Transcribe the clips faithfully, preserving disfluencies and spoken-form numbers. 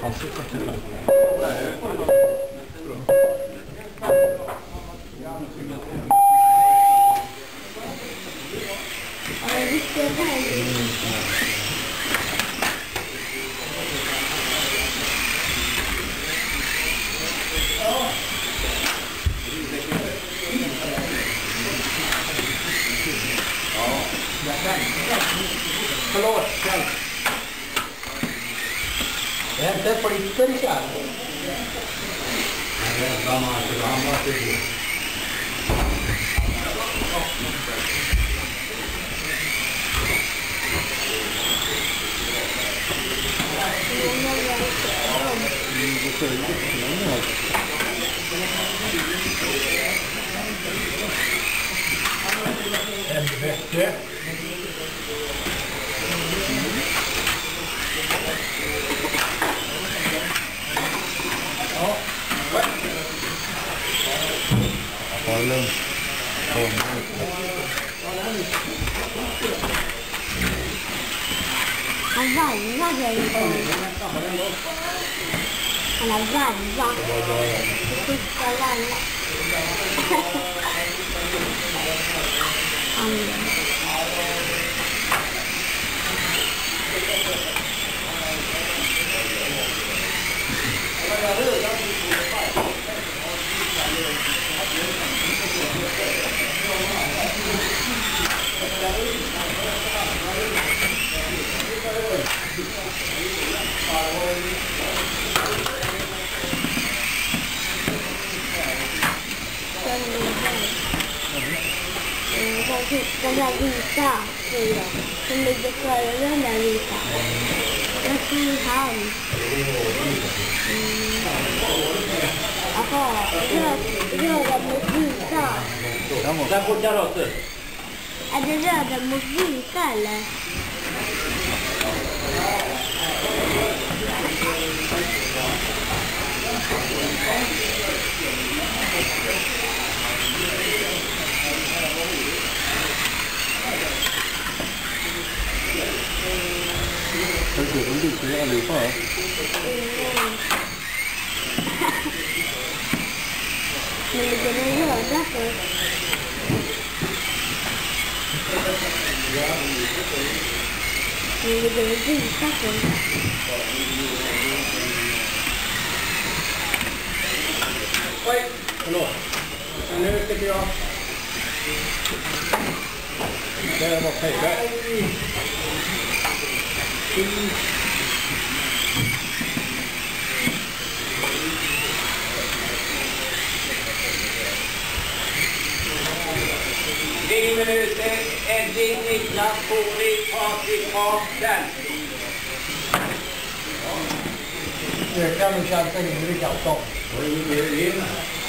Förlåt, själv. Det är inte flickor i kärn. Det är samma gamla flickor. Helvete. Ja. Ta det lugnt. Han varvade en gång. Han har varvat. Det första varvat. Han... Den där vita, tror jag. Den ligger före den där vita. Jag ser han. Mm. Jaha, röd, röda mot vita. Där får karotter. Är det röda mot vita eller? Thật sự cũng đi chứ là lưu phải Mình ligger den röda för. Mình ligger den vita för. Oj, förlåt. Nu tycker jag... Det var fejkat. Tre minuter, Eddie, Niklas, Tony, Patrik, Patrik. Nu kan du känna in i Karlsson. Och in in.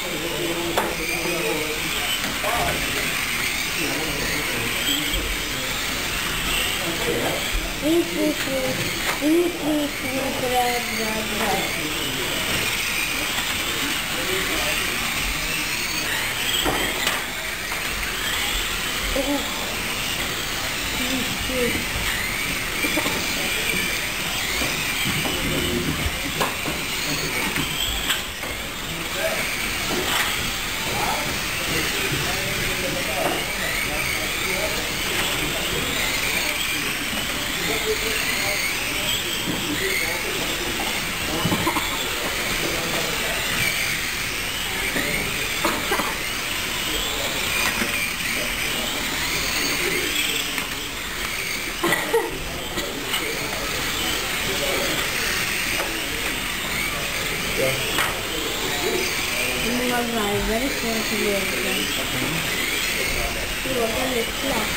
Vit, vit, vit. Vit, vit, vit, röd, röd, röd. Vit, vit. Hur många varvar kvar till leken? Det var väldigt klart.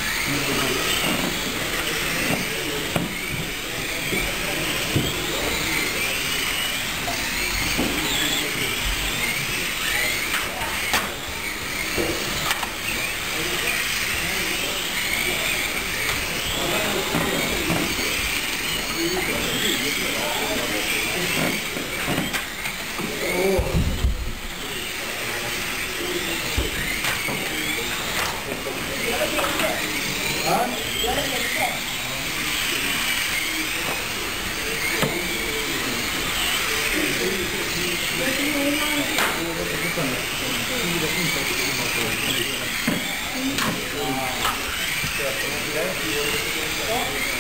Mm.